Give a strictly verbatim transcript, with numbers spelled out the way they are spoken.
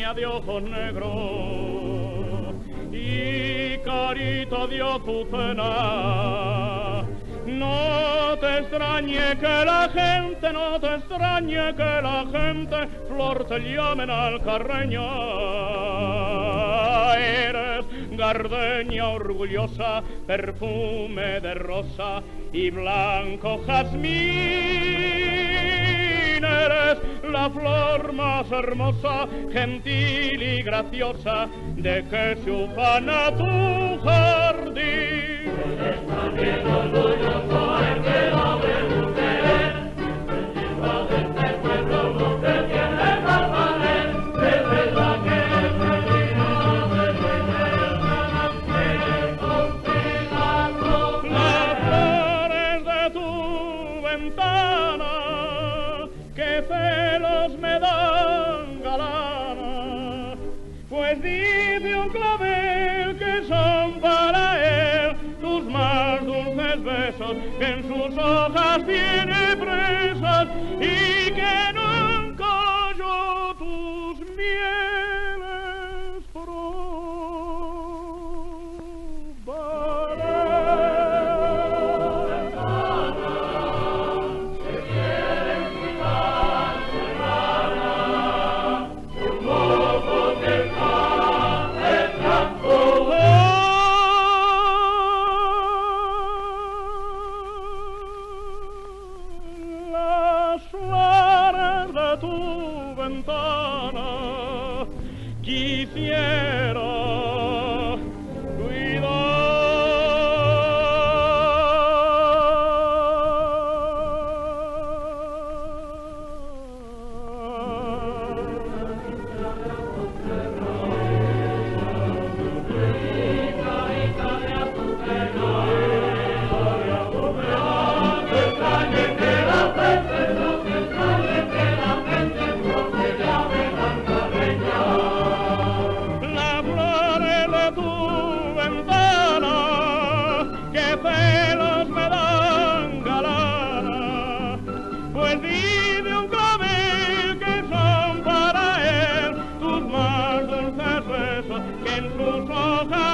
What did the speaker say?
niña de ojos negros y carita de azucena. No te extrañe que la gente, no te extrañe que la gente flor te llamen alcarreña. Eres gardenia orgullosa, perfume de rosa y blanco jazmín. Eres la flor más hermosa, gentil y graciosa de que se ufana tu jardín. Eres también orgulloso el que noble mujer, principal de este pueblo no te tiene mal valer. Es verdad que el vecino de tu hermana tiene consigo las flores de tu ventana, que celos me dan galana, pues dice un clavel que son para él tus más dulces besos, que en sus hojas tiene presas y que nunca yo tus mieles probaré. Tu ventana quisiera celos me dan galana, pues vive un clavel que son para él tus más dulces besos, que en sus hojas